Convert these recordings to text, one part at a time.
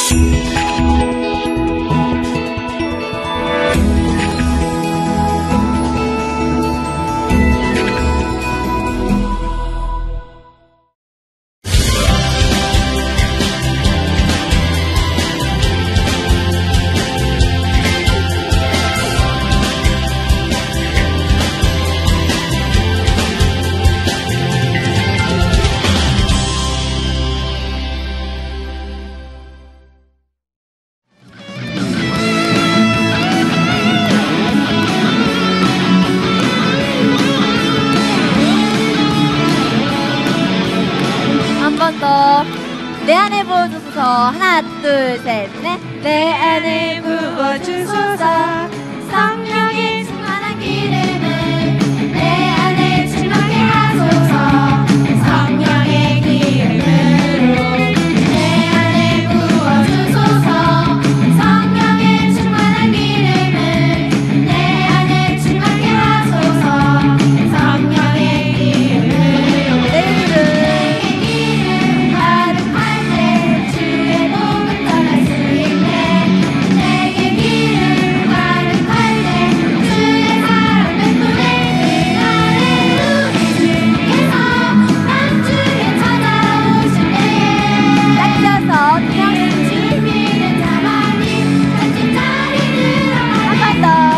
내 안에 부어주소서. 하나 둘 셋 넷. 내 안에 부어주소서. 성령의 충만한 기름을 내 안에 충만하게 하소서. 성령의 기름으로 내 안에 부어주소서. 성령의 충만한 기름을 내 안에 충만하게 하소서. 성령의 기름으로 내 기름 가득할 때 주의 복음 전할 수 있네. 내게 기름 가득할 때 주의 사랑 베푸네. 그 안에 우리 주께서 남주에 찾아오시네. 닦여서 그냥 준비된 자만이 같이 자리 들어가네. 한 번 더.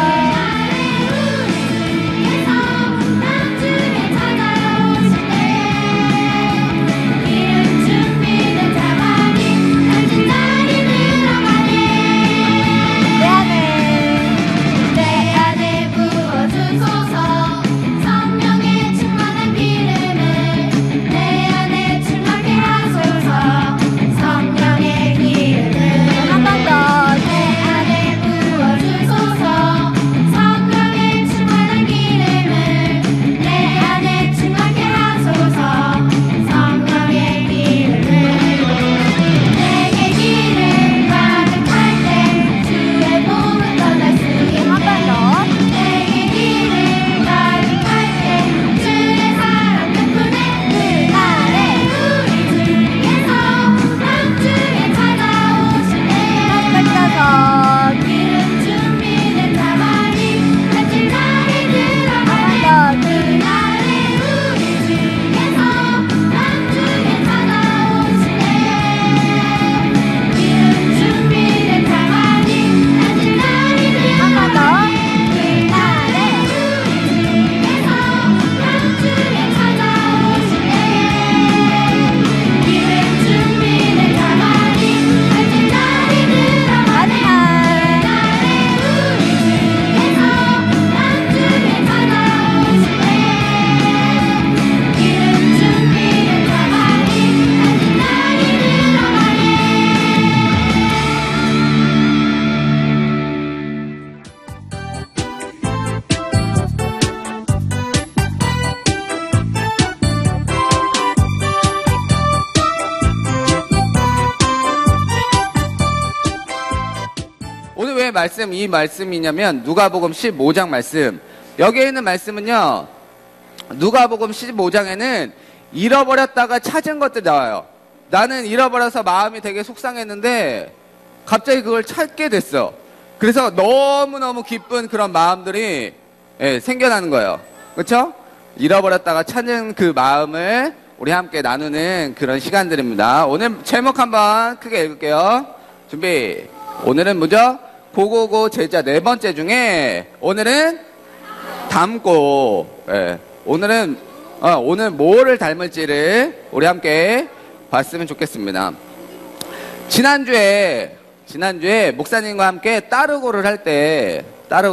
이 말씀이냐면 누가복음 15장 말씀. 여기에 있는 말씀은요, 누가복음 15장에는 잃어버렸다가 찾은 것들이 나와요. 나는 잃어버려서 마음이 되게 속상했는데 갑자기 그걸 찾게 됐어. 그래서 너무너무 기쁜 그런 마음들이 생겨나는 거예요. 그렇죠? 잃어버렸다가 찾은 그 마음을 우리 함께 나누는 그런 시간들입니다. 오늘 제목 한번 크게 읽을게요. 준비. 오늘은 뭐죠? 고고고 제자 네 번째 중에 오늘은 닮고, 오늘 뭐를 닮을지를 우리 함께 봤으면 좋겠습니다. 지난주에 목사님과 함께 따르고를 할 때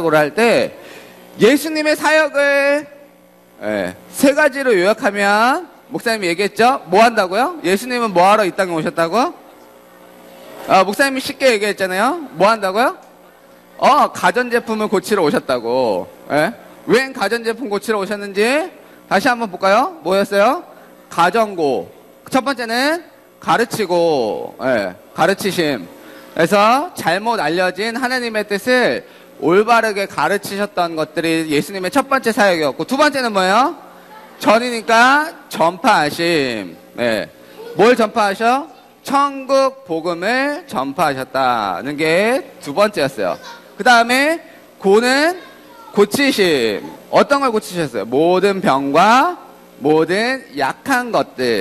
예수님의 사역을 세 가지로 요약하면 목사님이 얘기했죠? 뭐 한다고요? 예수님은 뭐 하러 이 땅에 오셨다고? 목사님이 쉽게 얘기했잖아요. 뭐 한다고요? 가전제품을 고치러 오셨다고. 웬 가전제품 고치러 오셨는지 다시 한번 볼까요? 뭐였어요? 가정고. 첫 번째는 가르치고, 가르치심. 그래서 잘못 알려진 하나님의 뜻을 올바르게 가르치셨던 것들이 예수님의 첫 번째 사역이었고, 두 번째는 뭐예요? 전이니까 전파하심. 뭘 전파하셔? 천국 복음을 전파하셨다는 게 두 번째였어요. 그 다음에 고는 고치심. 어떤 걸 고치셨어요? 모든 병과 모든 약한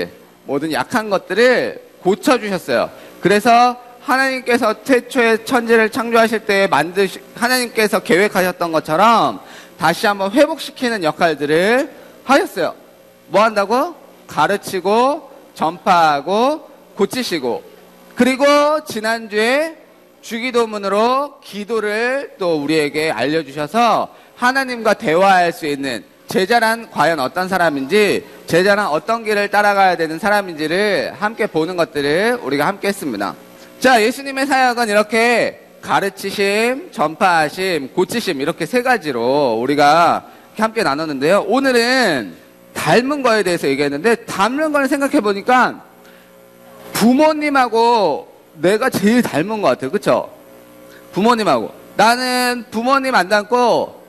것들을 고쳐주셨어요. 그래서 하나님께서 최초의 천지를 창조하실 때 하나님께서 계획하셨던 것처럼 다시 한번 회복시키는 역할들을 하셨어요. 뭐 한다고? 가르치고 전파하고 고치시고, 그리고 지난주에 주기도문으로 기도를 또 우리에게 알려주셔서 하나님과 대화할 수 있는, 제자란 과연 어떤 사람인지, 제자란 어떤 길을 따라가야 되는 사람인지를 함께 보는 것들을 우리가 함께 했습니다. 자, 예수님의 사역은 이렇게 가르치심, 전파하심, 고치심, 이렇게 세 가지로 우리가 함께 나눴는데요. 오늘은 닮은 거에 대해서 얘기했는데, 닮은 걸 생각해 보니까 부모님하고 내가 제일 닮은 것 같아요. 그쵸? 부모님하고. 나는 부모님 안 닮고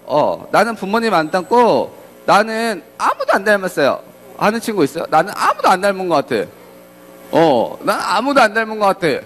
나는 아무도 안 닮았어요. 아는 친구 있어요? 나는 아무도 안 닮은 것 같아. 난 아무도 안 닮은 것 같아.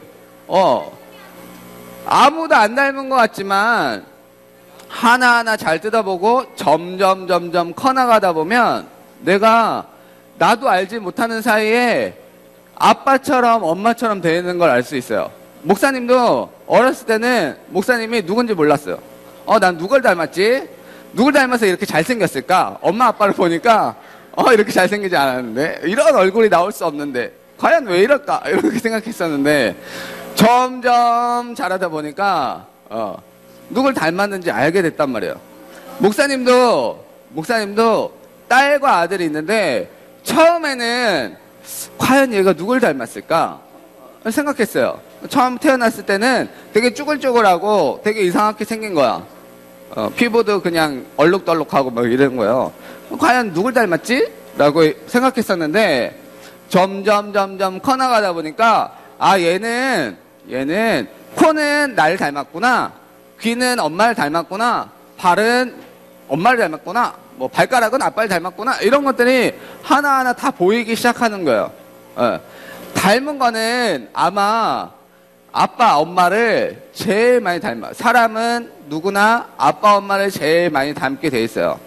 아무도 안 닮은 것 같지만 하나하나 잘 뜯어보고 점점 커나가다 보면 나도 알지 못하는 사이에 아빠처럼 엄마처럼 되는 걸 알 수 있어요. 목사님도 어렸을 때는 목사님이 누군지 몰랐어요. 난 누굴 닮았지? 누굴 닮아서 이렇게 잘생겼을까? 엄마 아빠를 보니까 이렇게 잘생기지 않았는데, 이런 얼굴이 나올 수 없는데 과연 왜 이럴까? 이렇게 생각했었는데 점점 자라다 보니까 누굴 닮았는지 알게 됐단 말이에요. 목사님도 딸과 아들이 있는데 처음에는 과연 얘가 누굴 닮았을까 생각했어요. 처음 태어났을 때는 되게 쭈글쭈글하고 되게 이상하게 생긴 거야. 피부도 그냥 얼룩덜룩하고 막 이런 거예요. 과연 누굴 닮았지? 라고 생각했었는데 점점 커나가다 보니까 얘는 코는 나를 닮았구나, 귀는 엄마를 닮았구나, 발은 엄마를 닮았구나, 뭐 발가락은 아빠를 닮았구나, 이런 것들이 하나하나 다 보이기 시작하는 거예요. 닮은 거는 아마 아빠 엄마를 제일 많이 닮아. 사람은 누구나 아빠 엄마를 제일 많이 닮게 돼 있어요.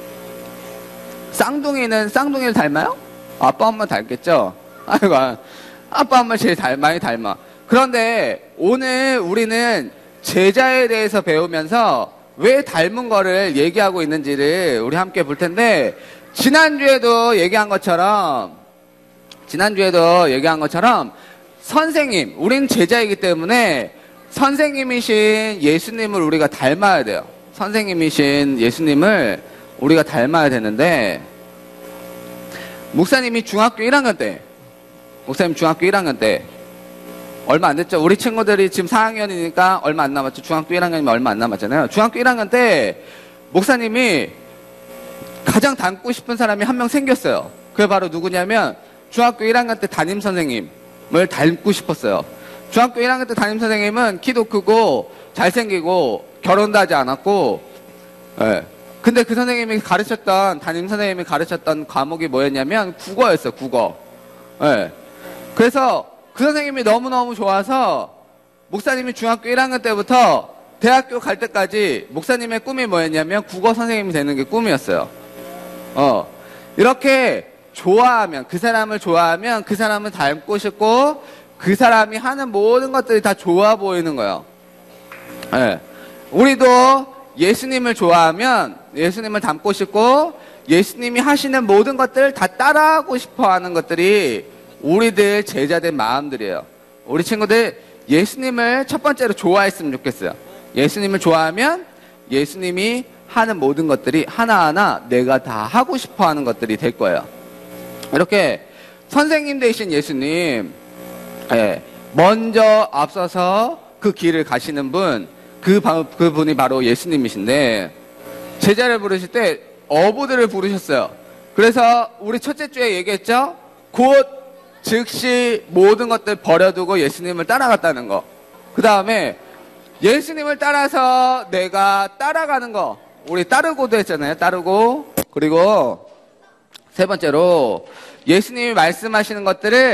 쌍둥이는 쌍둥이를 닮아요? 아빠 엄마 닮겠죠? 아이고, 아빠 엄마 제일 많이 닮아. 그런데 오늘 우리는 제자에 대해서 배우면서 왜 닮은 거를 얘기하고 있는지를 우리 함께 볼 텐데, 지난주에도 얘기한 것처럼 선생님, 우린 제자이기 때문에 선생님이신 예수님을 우리가 닮아야 돼요. 선생님이신 예수님을 우리가 닮아야 되는데, 목사님이 중학교 1학년 때 얼마 안 됐죠? 우리 친구들이 지금 4학년이니까 얼마 안 남았죠? 중학교 1학년이면 얼마 안 남았잖아요. 중학교 1학년 때 목사님이 가장 닮고 싶은 사람이 한 명 생겼어요. 그게 바로 누구냐면 중학교 1학년 때 담임선생님을 닮고 싶었어요. 중학교 1학년 때 담임선생님은 키도 크고 잘생기고 결혼도 하지 않았고, 근데 그 담임선생님이 가르쳤던 과목이 뭐였냐면 국어였어요. 국어. 그래서 그 선생님이 너무너무 좋아서 목사님이 중학교 1학년 때부터 대학교 갈 때까지 목사님의 꿈이 뭐였냐면 국어 선생님이 되는 게 꿈이었어요. 이렇게 그 사람을 좋아하면 그 사람을 닮고 싶고, 그 사람이 하는 모든 것들이 다 좋아 보이는 거예요. 우리도 예수님을 좋아하면 예수님을 닮고 싶고, 예수님이 하시는 모든 것들을 다 따라하고 싶어 하는 것들이 우리들 제자된 마음들이에요. 우리 친구들 예수님을 첫 번째로 좋아했으면 좋겠어요. 예수님을 좋아하면 예수님이 하는 모든 것들이 하나하나 내가 다 하고 싶어 하는 것들이 될 거예요. 이렇게 선생님 되신 예수님, 먼저 앞서서 그 길을 가시는 분, 그분이 바로 예수님이신데, 제자를 부르실 때 어부들을 부르셨어요. 그래서 우리 첫째 주에 얘기했죠? 곧 즉시 모든 것들 버려두고 예수님을 따라갔다는 거. 그 다음에 예수님을 따라서 내가 따라가는 거, 우리 따르고도 했잖아요. 따르고. 그리고 세 번째로 예수님이 말씀하시는 것들을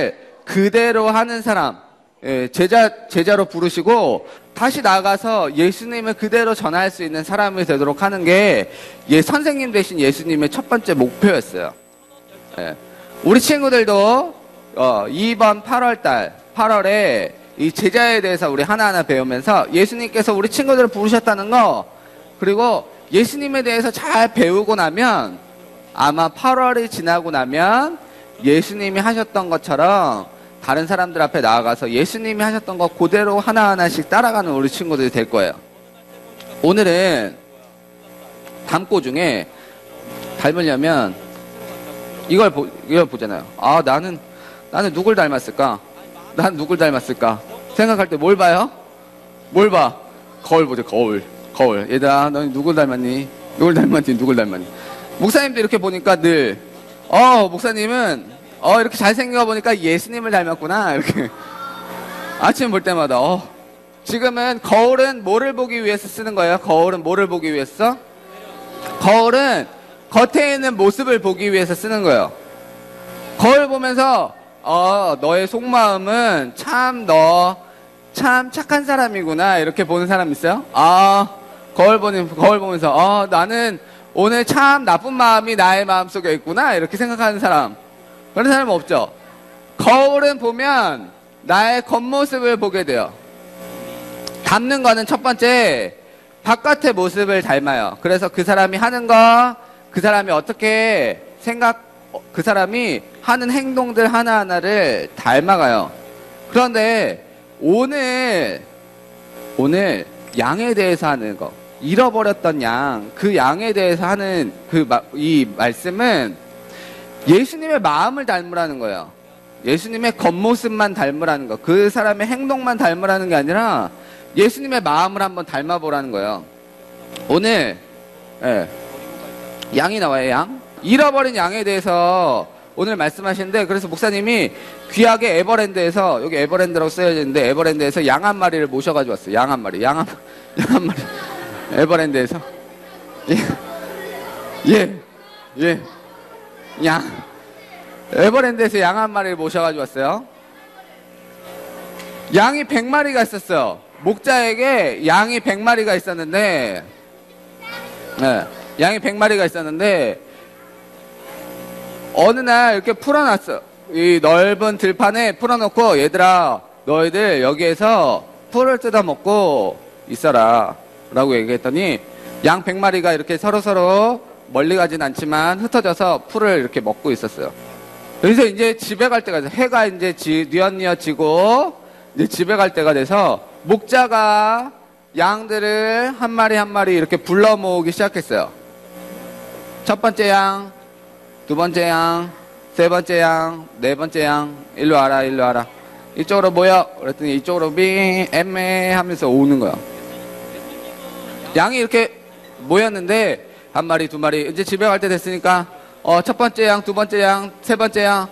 그대로 하는 사람, 예, 제자로 부르시고 다시 나가서 예수님을 그대로 전할 수 있는 사람이 되도록 하는 게 선생님 되신 예수님의 첫 번째 목표였어요. 예. 우리 친구들도 이번 8월에 이 제자에 대해서 우리 하나하나 배우면서 예수님께서 우리 친구들을 부르셨다는 거, 그리고 예수님에 대해서 잘 배우고 나면 아마 8월이 지나고 나면 예수님이 하셨던 것처럼 다른 사람들 앞에 나아가서 예수님이 하셨던 거 그대로 하나하나씩 따라가는 우리 친구들이 될 거예요. 오늘은 담고 중에 닮으려면 이걸 보잖아요. 아, 나는 누굴 닮았을까? 난 누굴 닮았을까? 생각할 때 뭘 봐요? 뭘 봐? 거울 보죠, 거울. 얘들아, 넌 누굴 닮았니? 누굴 닮았니? 목사님도 이렇게 보니까 늘, 목사님은 이렇게 잘생겨 보니까 예수님을 닮았구나. 이렇게. 아침 볼 때마다, 지금은 거울은 뭐를 보기 위해서 쓰는 거예요? 거울은 뭐를 보기 위해서? 거울은 겉에 있는 모습을 보기 위해서 쓰는 거예요. 거울 보면서, 너의 속마음은 참 착한 사람이구나. 이렇게 보는 사람 있어요? 거울 보면서, 나는 오늘 참 나쁜 마음이 나의 마음속에 있구나. 이렇게 생각하는 사람. 그런 사람은 없죠. 거울은 보면 나의 겉모습을 보게 돼요. 닮는 거는 첫 번째, 바깥의 모습을 닮아요. 그래서 그 사람이 하는 거, 그 사람이 어떻게 그 사람이 하는 행동들 하나하나를 닮아가요. 그런데 오늘 양에 대해서 하는 거, 잃어버렸던 양, 그 양에 대해서 하는 이 말씀은 예수님의 마음을 닮으라는 거예요. 예수님의 겉모습만 닮으라는 거, 그 사람의 행동만 닮으라는 게 아니라 예수님의 마음을 한번 닮아보라는 거예요. 오늘 양이 나와요. 양, 잃어버린 양에 대해서 오늘 말씀하시는데, 그래서 목사님이 귀하게 에버랜드에서, 여기 에버랜드라고 써야되는데 에버랜드에서 양 한 마리를 모셔가지고 왔어요. 양 한 마리 에버랜드에서 에버랜드에서 양 한 마리를 모셔가지고 왔어요. 양이 100마리가 있었어요. 목자에게 양이 100마리가 있었는데, 양이 100마리가 있었는데, 어느 날 이렇게 풀어놨어. 이 넓은 들판에 풀어놓고, 얘들아, 너희들 여기에서 풀을 뜯어먹고 있어라. 라고 얘기했더니, 양 100마리가 이렇게 서로서로 멀리 가진 않지만 흩어져서 풀을 이렇게 먹고 있었어요. 그래서 이제 집에 갈 때가 돼서 해가 이제 뉘엿뉘엿 지고 이제 집에 갈 때가 돼서 목자가 양들을 한 마리 한 마리 이렇게 불러 모으기 시작했어요. 첫 번째 양, 두 번째 양, 세 번째 양, 네 번째 양, 일로 와라. 이쪽으로 모여. 그랬더니 이쪽으로 빙 애매 하면서 오는 거야. 양이 이렇게 모였는데 한 마리, 두 마리, 이제 집에 갈 때 됐으니까 첫 번째 양, 두 번째 양, 세 번째 양,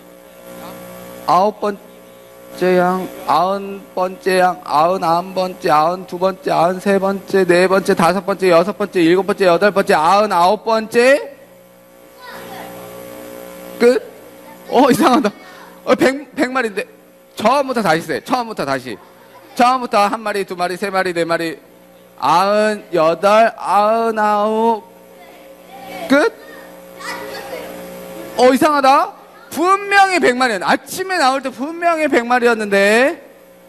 아홉 번째 양, 아흔 번째 양, 아흔 번째, 아흔 두 번째, 아흔 세 번째, 네 번째, 다섯 번째, 여섯 번째, 일곱 번째, 여덟 번째, 아흔 아홉 번째 끝? 이상하다. 100마리인데 처음부터 다시 처음부터 한 마리, 두 마리, 세 마리, 네 마리, 아흔 여덟, 아흔 아홉 끝? 이상하다. 분명히 100마리였는데, 아침에 나올 때 분명히 100마리였는데,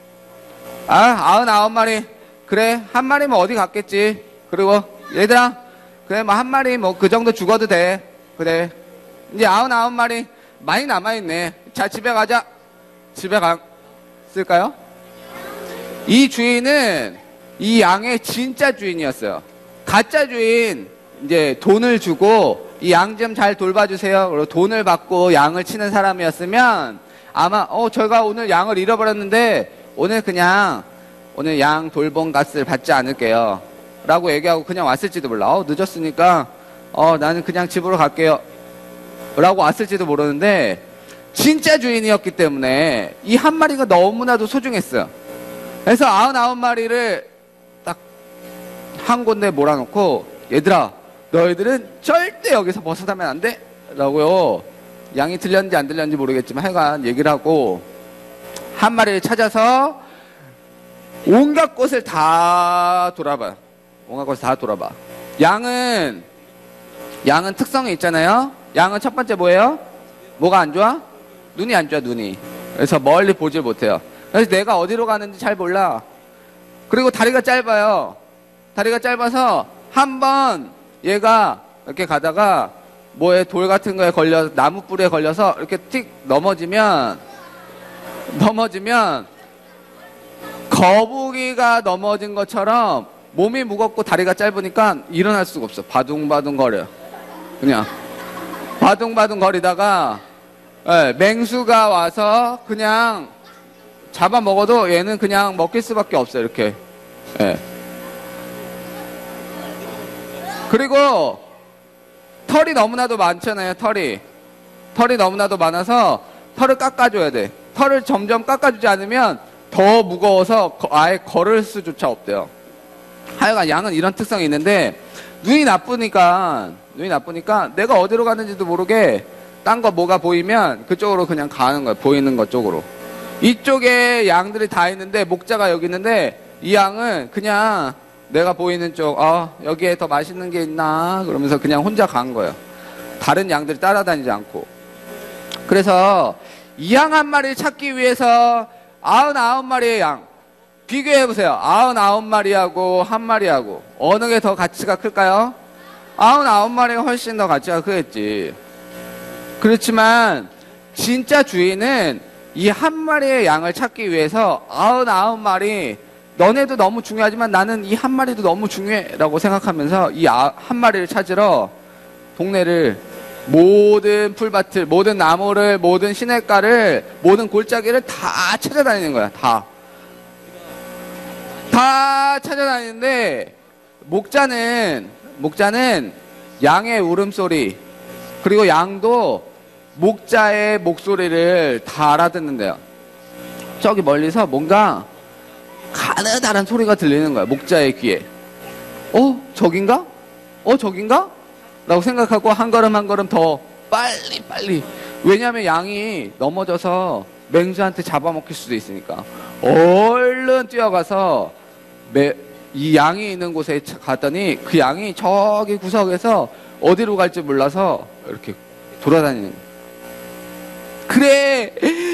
아흔 아홉 마리. 그래, 한 마리면 어디 갔겠지. 그리고 얘들아, 그래, 뭐 한 마리 뭐 그 정도 죽어도 돼. 그래, 이제 아흔 아홉 마리 많이 남아있네. 자, 집에 가자. 집에 갔을까요? 이 주인은 이 양의 진짜 주인이었어요. 가짜 주인, 이제 돈을 주고 이 양 좀 잘 돌봐주세요. 그리고 돈을 받고 양을 치는 사람이었으면 아마 저희가 오늘 양을 잃어버렸는데 오늘 양 돌봄 값을 받지 않을게요 라고 얘기하고 그냥 왔을지도 몰라. 늦었으니까 나는 그냥 집으로 갈게요 라고 왔을지도 모르는데, 진짜 주인이었기 때문에 이 한 마리가 너무나도 소중했어요. 그래서 99마리를 딱 한 군데 몰아놓고, 얘들아, 너희들은 절대 여기서 벗어나면 안 돼 라고요. 양이 들렸는지 안 들렸는지 모르겠지만 하여간 얘기를 하고 한 마리를 찾아서 온갖 곳을 다 돌아봐. 온갖 곳을 다 돌아봐. 양은 특성이 있잖아요. 양은 첫 번째 뭐예요? 뭐가 안 좋아? 눈이 안 좋아, 눈이. 그래서 멀리 보질 못해요. 그래서 내가 어디로 가는지 잘 몰라. 그리고 다리가 짧아요. 다리가 짧아서 한번 얘가 이렇게 가다가 뭐에 돌 같은 거에 걸려서 나무 뿌리에 걸려서 이렇게 틱 넘어지면 거북이가 넘어진 것처럼 몸이 무겁고 다리가 짧으니까 일어날 수가 없어. 바둥바둥 거려. 그냥 바둥바둥 거리다가 맹수가 와서 그냥 잡아먹어도 얘는 그냥 먹힐 수밖에 없어요. 이렇게. 그리고 털이 너무나도 많잖아요. 털이 너무나도 많아서 털을 깎아줘야 돼. 털을 점점 깎아주지 않으면 더 무거워서 아예 걸을 수조차 없대요. 하여간 양은 이런 특성이 있는데 눈이 나쁘니까 내가 어디로 가는지도 모르게 딴 거 뭐가 보이면 그쪽으로 그냥 가는 거예요. 보이는 것 쪽으로. 이쪽에 양들이 다 있는데 목자가 여기 있는데 이 양은 그냥 내가 보이는 쪽 여기에 더 맛있는 게 있나 그러면서 그냥 혼자 간 거예요. 다른 양들이 따라다니지 않고. 그래서 이 양 한 마리를 찾기 위해서 99마리의 양 비교해보세요. 99마리하고 한 마리하고 어느 게 더 가치가 클까요? 99마리가 훨씬 더 가치가 크겠지. 그렇지만 진짜 주인은 이 한 마리의 양을 찾기 위해서 99마리 너네도 너무 중요하지만 나는 이 한 마리도 너무 중요해 라고 생각하면서 이 한 마리를 찾으러 동네를 모든 풀밭을, 모든 나무를, 모든 시냇가를, 모든 골짜기를 다 찾아다니는 거야. 다 찾아다니는데 목자는 양의 울음소리 그리고 양도 목자의 목소리를 다 알아듣는데요. 저기 멀리서 뭔가 가느다란 소리가 들리는 거야. 목자의 귀에. 저긴가? 저긴가? 라고 생각하고 한 걸음 한 걸음 더 빨리. 왜냐하면 양이 넘어져서 맹수한테 잡아먹힐 수도 있으니까. 얼른 뛰어가서 이 양이 있는 곳에 갔더니 그 양이 저기 구석에서 어디로 갈지 몰라서 이렇게 돌아다니는 거야. 그래,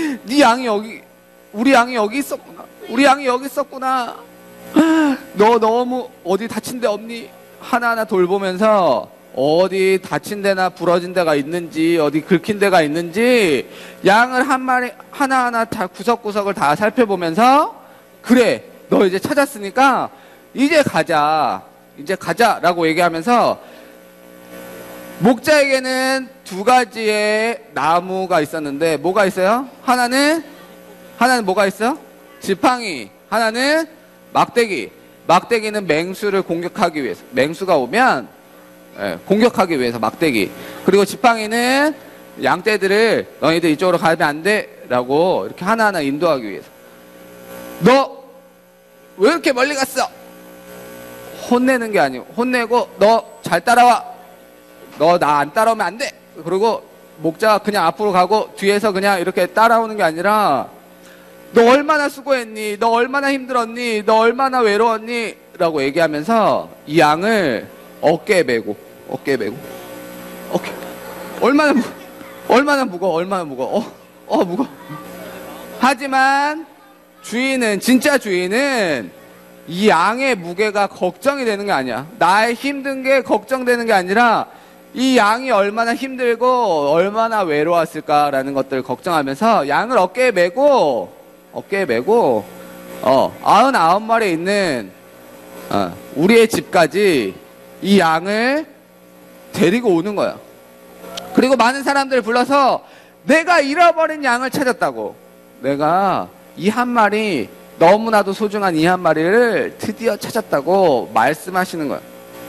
우리 양이 여기 있었구나. 너 너무 어디 다친 데 없니? 하나하나 돌보면서 어디 다친 데나 부러진 데가 있는지 어디 긁힌 데가 있는지 양을 한 마리 하나하나 다 구석구석을 다 살펴보면서 그래 너 이제 찾았으니까 이제 가자 라고 얘기하면서 목자에게는 두 가지의 나무가 있었는데 뭐가 있어요? 하나는 뭐가 있어? 지팡이. 하나는 막대기. 막대기는 맹수를 공격하기 위해서. 맹수가 오면 공격하기 위해서 막대기. 그리고 지팡이는 양떼들을 너희들 이쪽으로 가면 안 돼 라고 이렇게 하나하나 인도하기 위해서. 너 왜 이렇게 멀리 갔어? 혼내는 게 아니고 혼내고 너 잘 따라와. 너 나 안 따라오면 안 돼. 그리고 목자가 그냥 앞으로 가고 뒤에서 그냥 이렇게 따라오는 게 아니라 너 얼마나 수고했니? 너 얼마나 힘들었니? 너 얼마나 외로웠니? 라고 얘기하면서 이 양을 어깨에 메고 얼마나 무거워 무거워. 하지만 진짜 주인은 이 양의 무게가 걱정이 되는 게 아니야. 나의 힘든 게 걱정되는 게 아니라 이 양이 얼마나 힘들고 얼마나 외로웠을까라는 것들을 걱정하면서 양을 어깨에 메고 99마리에 있는 우리의 집까지 이 양을 데리고 오는 거야. 그리고 많은 사람들을 불러서 내가 잃어버린 양을 찾았다고. 내가 이 한 마리 너무나도 소중한 이 한 마리를 드디어 찾았다고 말씀하시는 거야.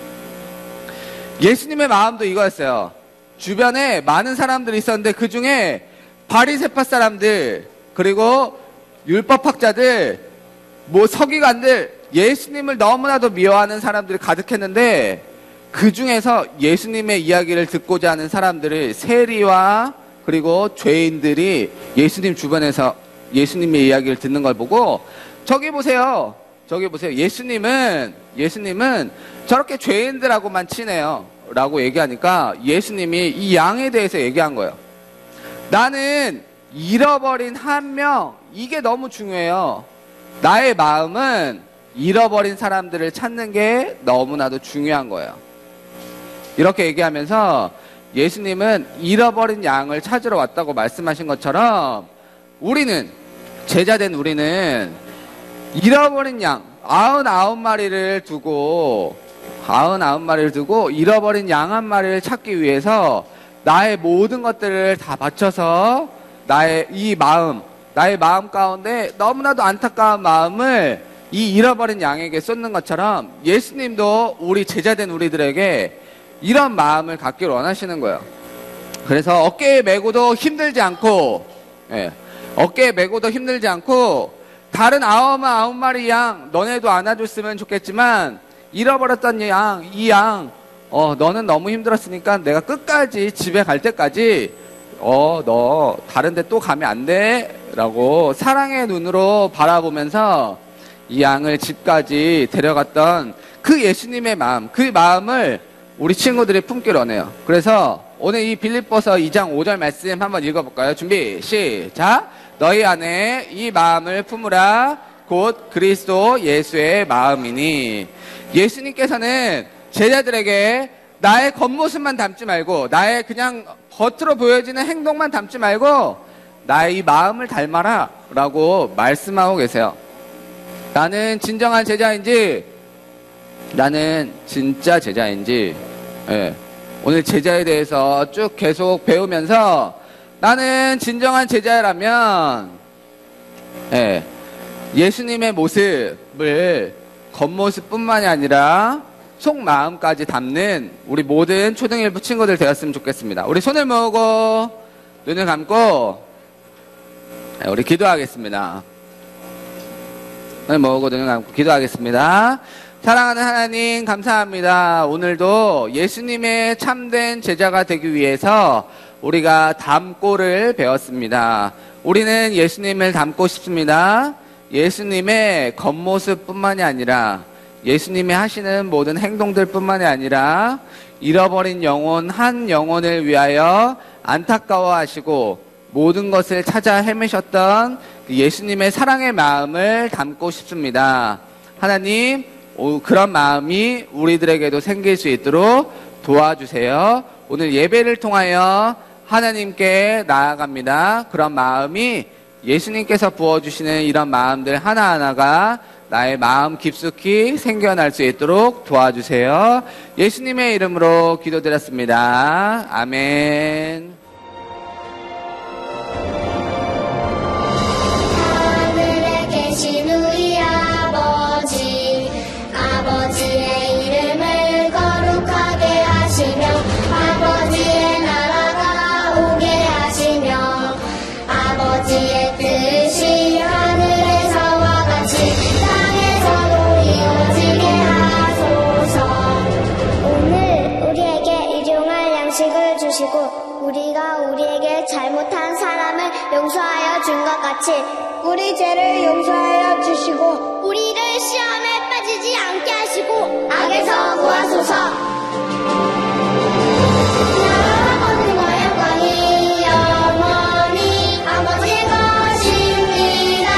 예수님의 마음도 이거였어요. 주변에 많은 사람들이 있었는데 그 중에 바리새파 사람들 그리고 율법학자들 서기관들 예수님을 너무나도 미워하는 사람들이 가득했는데 그 중에서 예수님의 이야기를 듣고자 하는 사람들을 세리와 그리고 죄인들이 예수님 주변에서 예수님의 이야기를 듣는 걸 보고 저기 보세요. 예수님은 저렇게 죄인들하고만 친해요. 라고 얘기하니까 예수님이 이 양에 대해서 얘기한 거예요. 나는 잃어버린 한 명, 이게 너무 중요해요. 나의 마음은 잃어버린 사람들을 찾는 게 너무나도 중요한 거예요. 이렇게 얘기하면서 예수님은 잃어버린 양을 찾으러 왔다고 말씀하신 것처럼 우리는, 제자된 우리는 잃어버린 양 99마리를 두고 잃어버린 양 한 마리를 찾기 위해서 나의 모든 것들을 다 바쳐서 나의 마음 가운데 너무나도 안타까운 마음을 이 잃어버린 양에게 쏟는 것처럼 예수님도 우리 제자된 우리들에게 이런 마음을 갖기를 원하시는 거예요. 그래서 어깨에 메고도 힘들지 않고 다른 99마리 양 너네도 안아줬으면 좋겠지만 잃어버렸던 양, 너는 너무 힘들었으니까 내가 끝까지 집에 갈 때까지 너 다른 데 또 가면 안 돼 라고 사랑의 눈으로 바라보면서 이 양을 집까지 데려갔던 그 예수님의 마음, 그 마음을 우리 친구들이 품기를 원해요. 그래서 오늘 이 빌립보서 2장 5절 말씀 한번 읽어볼까요? 준비 시작. 너희 안에 이 마음을 품으라 곧 그리스도 예수의 마음이니. 예수님께서는 제자들에게 나의 겉모습만 담지 말고 나의 그냥 겉으로 보여지는 행동만 담지 말고 나의 이 마음을 닮아라 라고 말씀하고 계세요. 나는 진정한 제자인지 나는 진짜 제자인지, 오늘 제자에 대해서 쭉 계속 배우면서 나는 진정한 제자라면 예수님의 모습을 겉모습뿐만이 아니라 속마음까지 담는 우리 모든 초등일부 친구들 되었으면 좋겠습니다. 우리 손을 모으고 눈을 감고 우리 기도하겠습니다. 손을 모으고 눈을 감고 기도하겠습니다. 사랑하는 하나님 감사합니다. 오늘도 예수님의 참된 제자가 되기 위해서 우리가 닮고를 배웠습니다. 우리는 예수님을 닮고 싶습니다. 예수님의 겉모습뿐만이 아니라 예수님이 하시는 모든 행동들 뿐만이 아니라 잃어버린 영혼 한 영혼을 위하여 안타까워하시고 모든 것을 찾아 헤매셨던 예수님의 사랑의 마음을 담고 싶습니다. 하나님, 그런 마음이 우리들에게도 생길 수 있도록 도와주세요. 오늘 예배를 통하여 하나님께 나아갑니다. 그런 마음이 예수님께서 부어주시는 이런 마음들 하나하나가 나의 마음 깊숙이 생겨날 수 있도록 도와주세요. 예수님의 이름으로 기도드렸습니다. 아멘. 하늘에 계신 우리 아버지, 아버지의 이름을 거룩하게 하시며 아버지의 나라가 오게 하시며 아버지의 뜻이 하늘에서와 같이 땅에서도 이루어지게 하소서. 오늘 우리에게 일용할 양식을 주시고 우리가 우리에게 잘못한 사람을 용서하여 준 것 같이 우리 죄를 용서하여 주시고 우리를 시험에 빠지지 않게 하시고 악에서 구하소서. 나라와 권능과 영광이 영원히 아버지의 것입니다.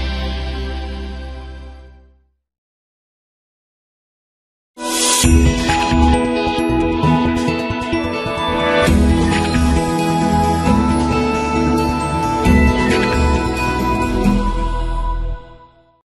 네.